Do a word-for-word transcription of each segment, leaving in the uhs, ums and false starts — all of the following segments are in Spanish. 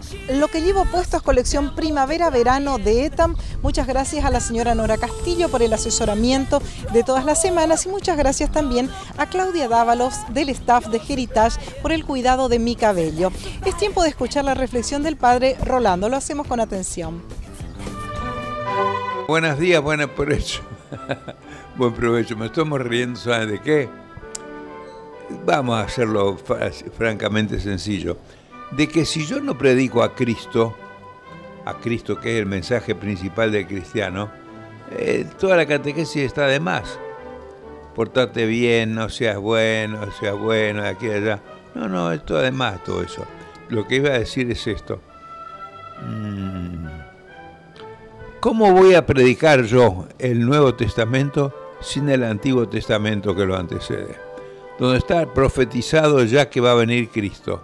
Lo que llevo puesto es colección primavera-verano de Etam. Muchas gracias a la señora Nora Castillo por el asesoramiento de todas las semanas y muchas gracias también a Claudia Dávalos del staff de Heritage por el cuidado de mi cabello. Es tiempo de escuchar la reflexión del padre Rolando. Lo hacemos con atención. Buenos días, buen provecho. Buen provecho. Me estamos riendo, ¿saben de qué? Vamos a hacerlo francamente sencillo. De que si yo no predico a Cristo, a Cristo que es el mensaje principal del cristiano, eh, toda la catequesis está de más. Portate bien, no seas bueno, seas bueno, de aquí y allá. No, no, es todo de más todo eso. Lo que iba a decir es esto. ¿Cómo voy a predicar yo el Nuevo Testamento sin el Antiguo Testamento que lo antecede? Donde está profetizado ya que va a venir Cristo.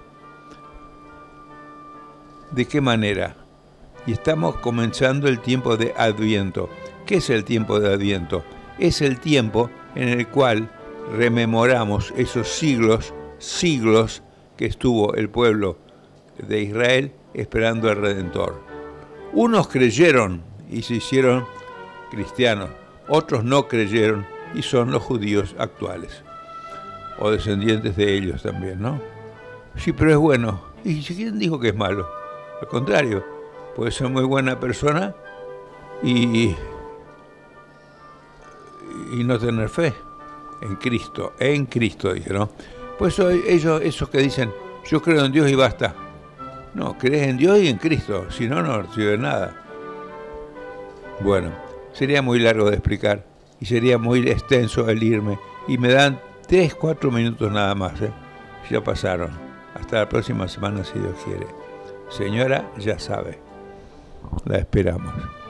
¿De qué manera? Y estamos comenzando el tiempo de Adviento. ¿Qué es el tiempo de Adviento? Es el tiempo en el cual rememoramos esos siglos, siglos que estuvo el pueblo de Israel esperando al Redentor. Unos creyeron y se hicieron cristianos, otros no creyeron y son los judíos actuales, o descendientes de ellos también, ¿no? Sí, pero es bueno. ¿Y quién dijo que es malo? Al contrario, puede ser muy buena persona y, y no tener fe en Cristo, en Cristo, dije, ¿no? Pues ellos, esos que dicen, yo creo en Dios y basta. No, crees en Dios y en Cristo, si no, no recibe nada. Bueno, sería muy largo de explicar y sería muy extenso el irme. Y me dan tres, cuatro minutos nada más, ¿eh? Ya pasaron. Hasta la próxima semana, si Dios quiere. Señora, ya sabe. La esperamos.